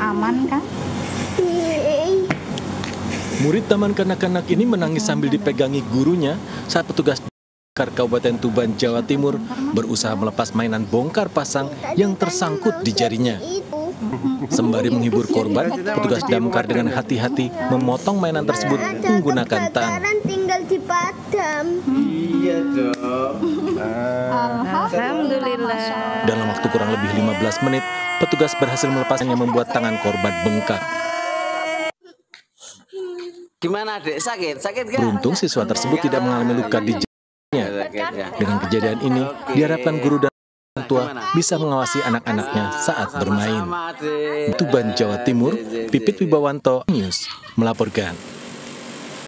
aman kan? Murid taman kanak-kanak ini menangis sambil dipegangi gurunya saat petugas Kabupaten Tuban, Jawa Timur berusaha melepas mainan bongkar pasang yang tersangkut di jarinya. Sembari menghibur korban, petugas damkar dengan hati-hati memotong mainan tersebut menggunakan tang. Tinggal dipadam. Iya dong. Alhamdulillah. Dalam waktu kurang lebih 15 menit, petugas berhasil melepasnya membuat tangan korban bengkak. Gimana Dek? Sakit? Sakit gak? Beruntung siswa tersebut tidak mengalami luka di jarinya. Dengan kejadian ini, diharapkan guru dan orang tua bisa mengawasi anak-anaknya saat bermain. Tuban, Jawa Timur, Pipit Wibawanto News melaporkan.